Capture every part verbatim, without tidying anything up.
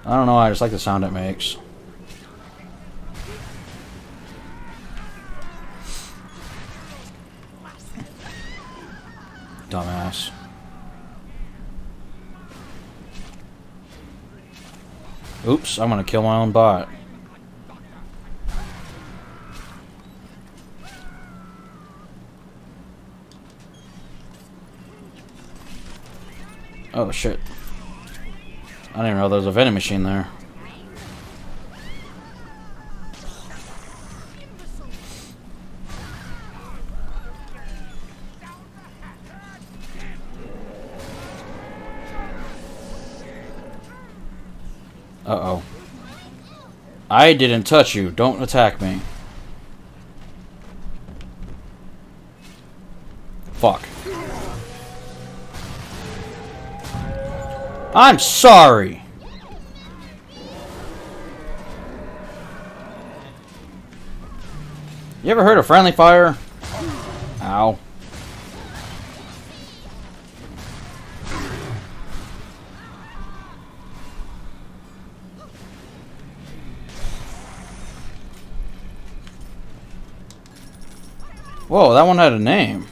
I don't know, I just like the sound it makes. Dumbass. Oops, I'm gonna kill my own bot. Oh shit. I didn't know there was a vending machine there. Uh-oh. I didn't touch you. Don't attack me. Fuck. I'm sorry. You ever heard of friendly fire? Ow. Whoa, that one had a name.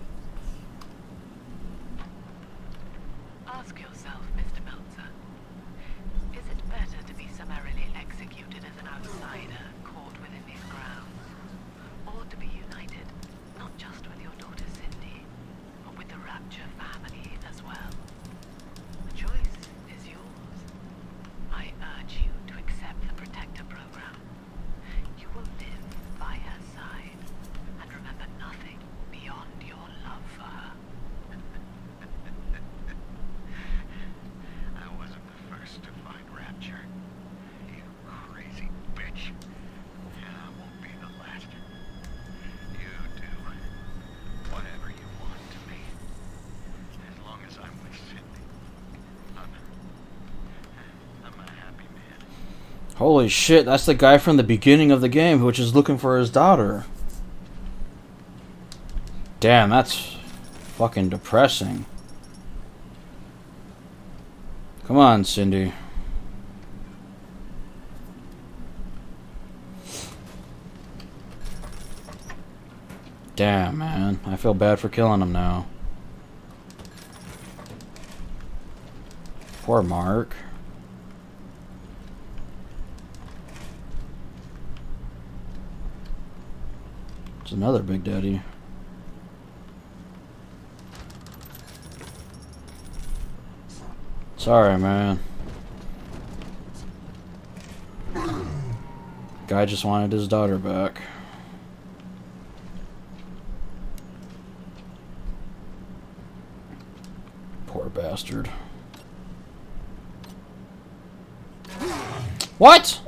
Ask yourself, Mister Meltzer, is it better to be summarily executed as an outsider caught within these grounds, or to be united not just with your daughter Cindy, but with the Rapture family as well? The choice is yours. I urge you to accept the Protector program. You will live by her side. And remember nothing beyond your love for her. I wasn't the first to find Rapture. You crazy bitch. And I won't be the last. You do whatever you want to me. As long as I'm with Cindy. I'm, I'm a happy man. Holy shit, that's the guy from the beginning of the game which is looking for his daughter. Damn, that's fucking depressing. Come on, Cindy. Damn, man. I feel bad for killing him now. Poor Mark. It's another Big Daddy. Sorry, man. Guy just wanted his daughter back. Poor bastard. What?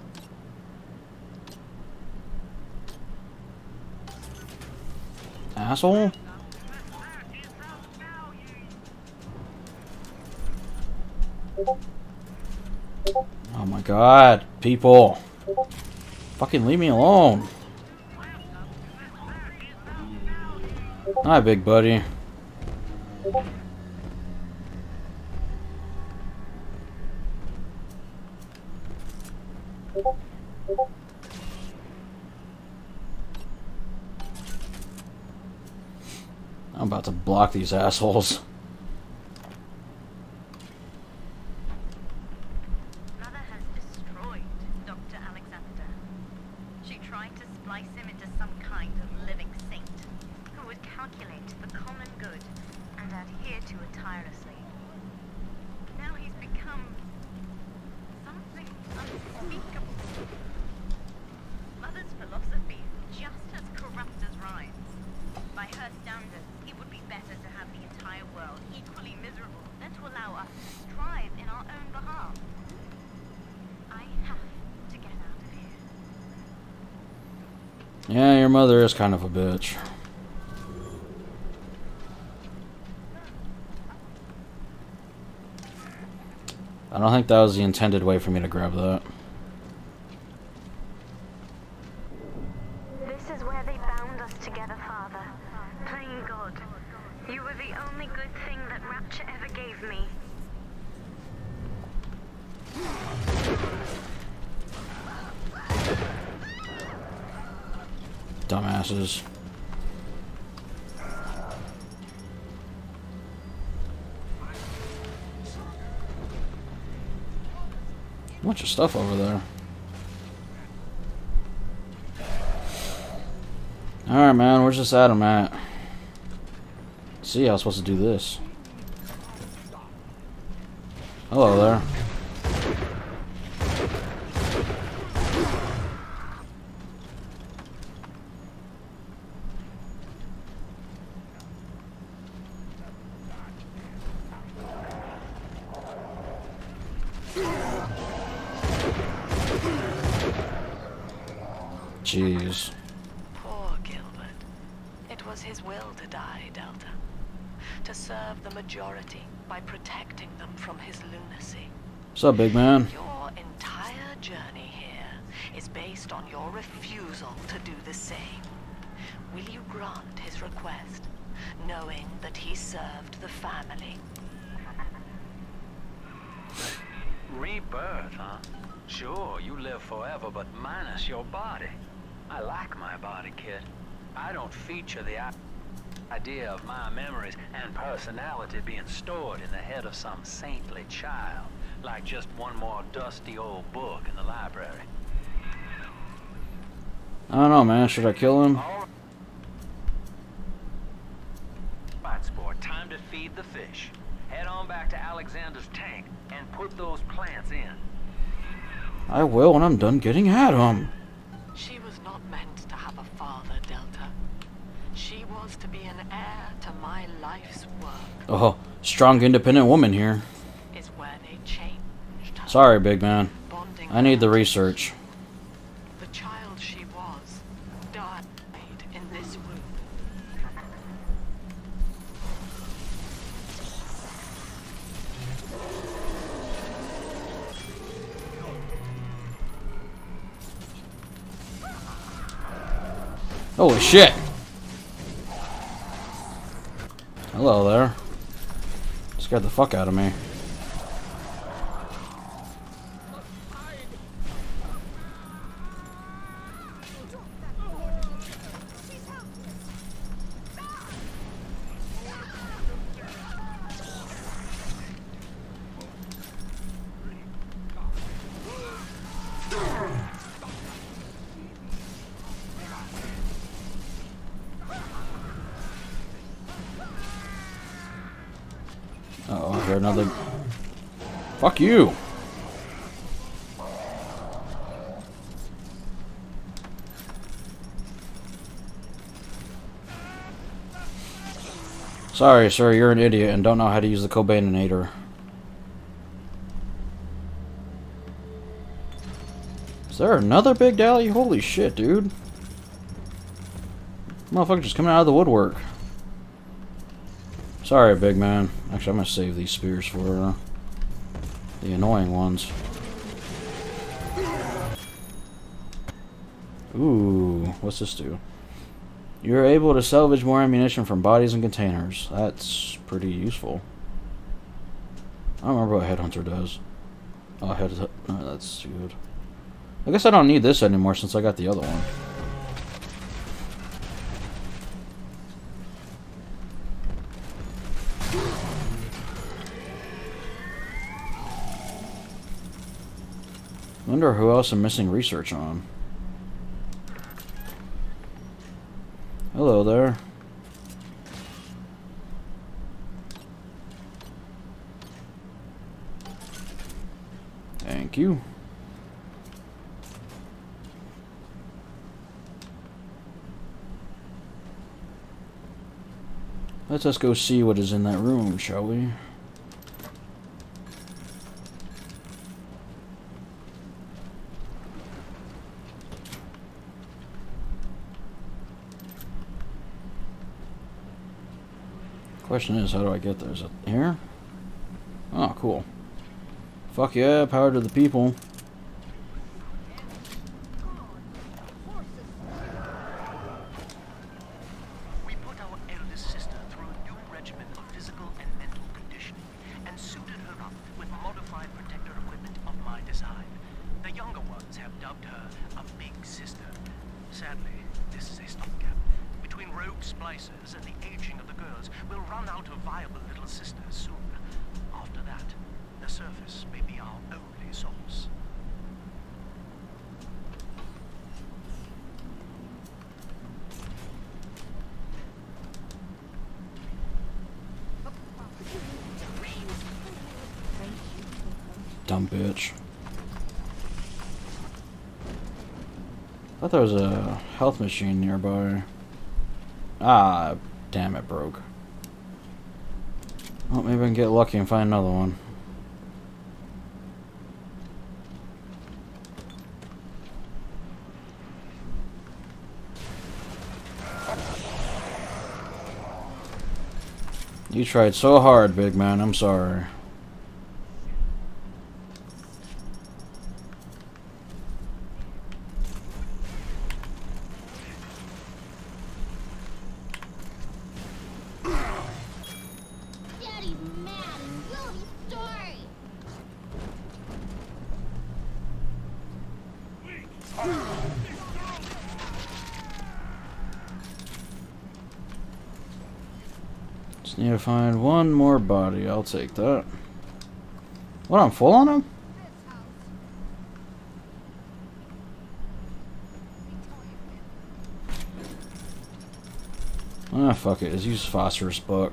Asshole? Oh my god, people. Fucking leave me alone. Hi, big buddy. I'm about to block these assholes. Yeah, your mother is kind of a bitch. I don't think that was the intended way for me to grab that. This is where they bound us together, Father. Playing God. You were the only good thing that Rapture ever gave me. Dumbasses. Bunch of stuff over there. Alright, man, where's this Adam at? See, I was supposed to do this. Hello there. Jeez. Poor Gilbert. It was his will to die, Delta. To serve the majority by protecting them from his lunacy. What's up, big man? Your entire journey here is based on your refusal to do the same. Will you grant his request, knowing that he served the family? Rebirth, huh? Sure, you live forever, but minus your body. I like my body, kid. I don't feature the idea of my memories and personality being stored in the head of some saintly child, like just one more dusty old book in the library. I don't know, man. Should I kill him? All right, sport. Time to feed the fish. Head on back to Alexander's tank and put those plants in. I will when I'm done getting at him. She was not meant to have a father, Delta. She was to be an heir to my life's work. Oh, strong, independent woman here. Is where they changed her. Sorry, big man. Bonding I need the her. research. The child she was died in this room. Holy shit! Hello there. Scared the fuck out of me. Uh-oh, I hear another... Fuck you! Sorry, sir, you're an idiot and don't know how to use the Cobainator. Is there another big dally? Holy shit, dude. Motherfucker just coming out of the woodwork. Sorry, big man. Actually, I'm gonna save these spears for uh, the annoying ones. Ooh, what's this do? You're able to salvage more ammunition from bodies and containers. That's pretty useful. I don't remember what Headhunter does. Oh, head. Oh, that's good. I guess I don't need this anymore since I got the other one. Wonder who else I'm missing research on. Hello there. Thank you. Let us go see what is in that room, shall we? Question is, how do I get there? Is it here? Oh, cool. Fuck yeah, power to the people. We put our eldest sister through a new regimen of physical and mental conditioning and suited her up with modified protector equipment of my design. The younger ones have dubbed her a big sister. Sadly, This is a stopgap. Between rogue splicers and the aging of the girls, we'll run out of viable little sisters soon. After that, the surface may be our only source. Dumb bitch. I thought there was a health machine nearby. Ah, damn, it broke. Well, maybe I can get lucky and find another one. You tried so hard, big man. I'm sorry. Daddy's mad and will be sorry. Just need to find one more body. I'll take that. What, I'm full on him? Ah, fuck it. Let's use phosphorus book.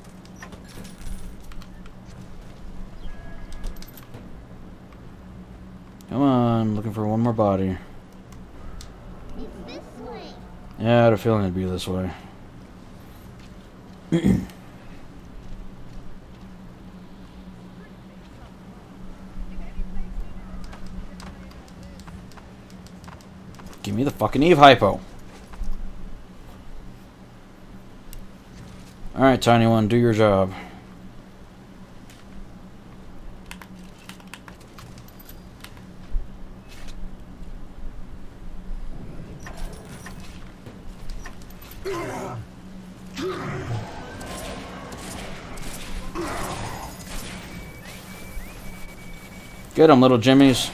Come on, looking for one more body. It's this way. Yeah, I had a feeling it'd be this way. Give me the fucking Eve hypo. Alright, tiny one, do your job. Get him, little Jimmies.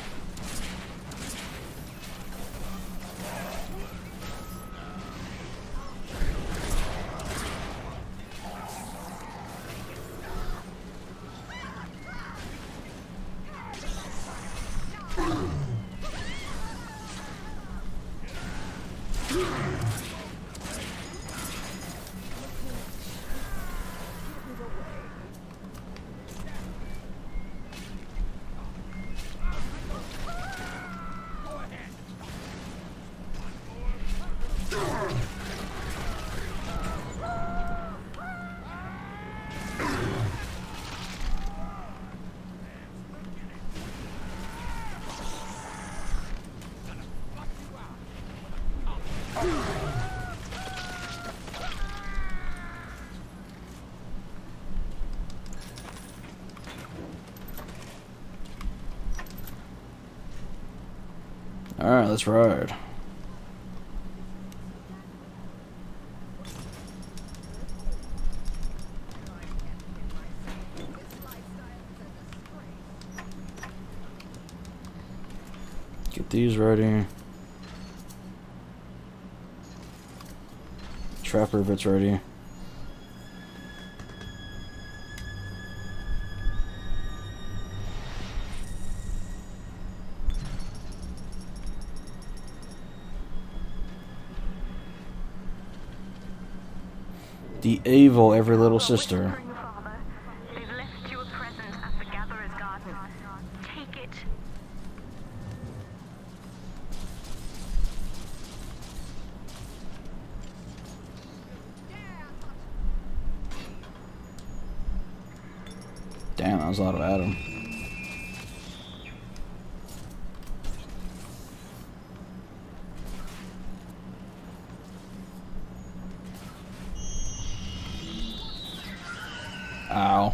Alright, let's ride. Get these ready. Trap rivets ready. The evil every little sister. Father, they've left you a present at the Gatherer's Garden. Take it. Damn, that was a lot of Adam. Ow.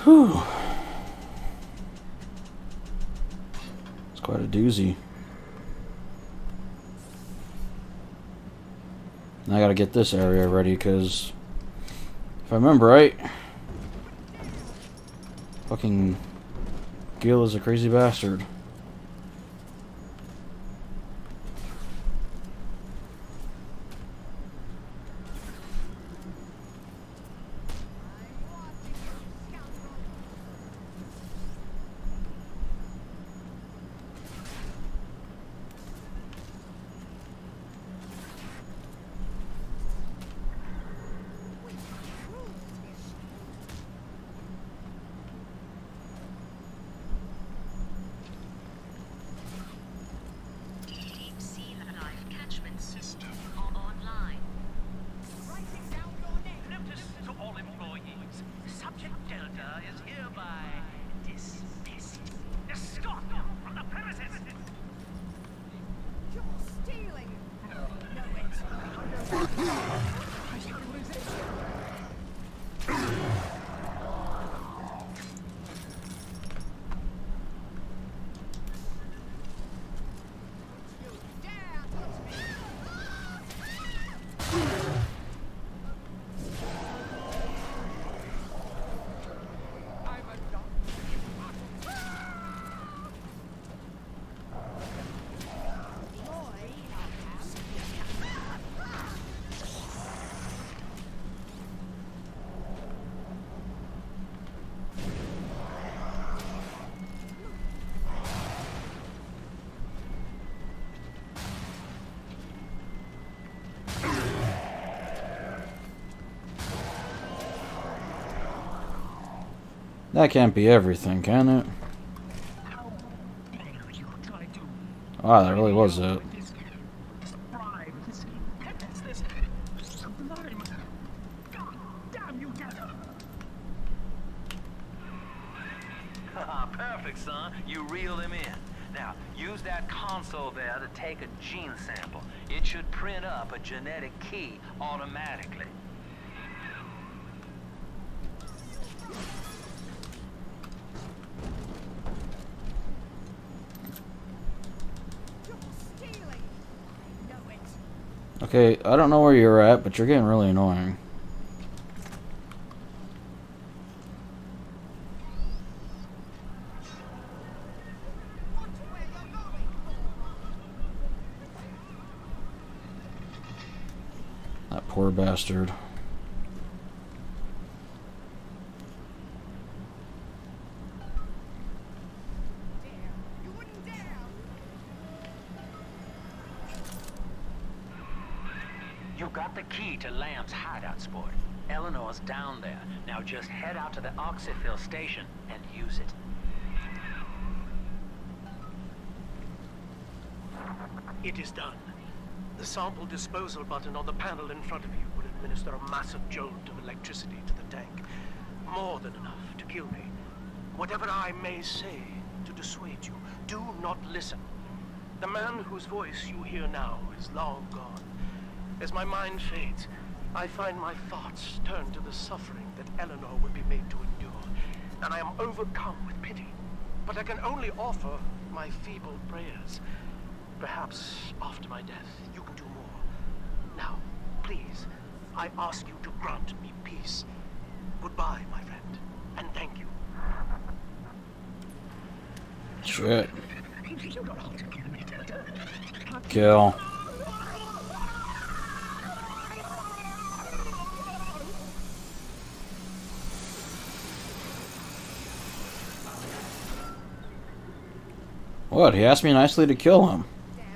Whew. It's quite a doozy. Now I gotta get this area ready, because if I remember right, fucking Gil is a crazy bastard. That can't be everything, can it? Wow, that really was it. Perfect, son. You reeled him in. Now, use that console there to take a gene sample. It should print up a genetic key automatically. Okay, I don't know where you're at, but you're getting really annoying. That poor bastard. You got the key to Lamb's hideout, sport. Eleanor's down there. Now just head out to the oxyfill station and use it. It is done. The sample disposal button on the panel in front of you will administer a massive jolt of electricity to the tank. More than enough to kill me. Whatever I may say to dissuade you, do not listen. The man whose voice you hear now is long gone. As my mind fades, I find my thoughts turn to the suffering that Eleanor would be made to endure, and I am overcome with pity. But I can only offer my feeble prayers. Perhaps after my death, you can do more. Now, please, I ask you to grant me peace. Goodbye, my friend, and thank you. Shit. Kill. What? He asked me nicely to kill him.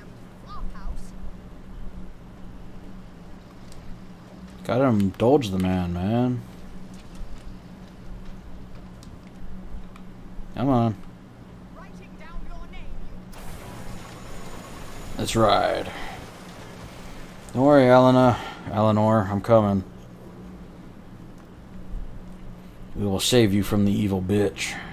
Gotta indulge the man, man. Come on. Let's ride. Don't worry, Elena. Eleanor, I'm coming. We will save you from the evil bitch.